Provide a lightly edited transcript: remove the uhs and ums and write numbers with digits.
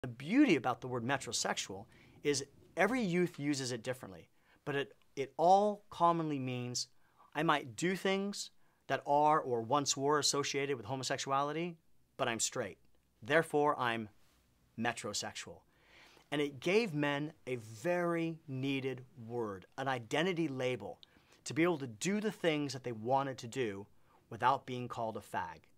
The beauty about the word metrosexual is every youth uses it differently, but it all commonly means I might do things that are or once were associated with homosexuality, but I'm straight. Therefore, I'm metrosexual. And it gave men a very needed word, an identity label, to be able to do the things that they wanted to do without being called a fag.